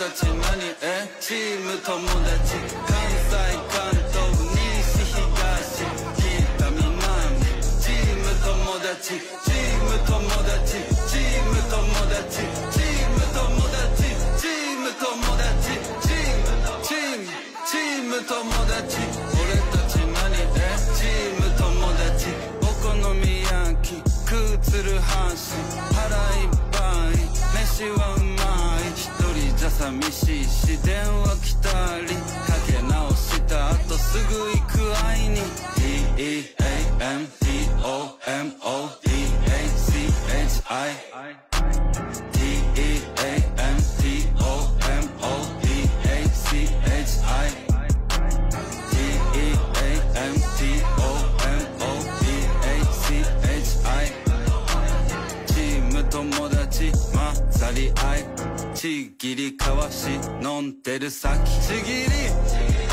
ち何チーム友達関西関東西東北南チーム友達チーム友達チーム友達チーム友達チーム友達チーム友達俺たち何チーム友達お好み焼き食う鶴阪神腹いっぱい飯はうまい一人じゃ寂しいし電話来たりかけ直した後すぐ行く会いに ちぎり交わし飲んでる先ちぎり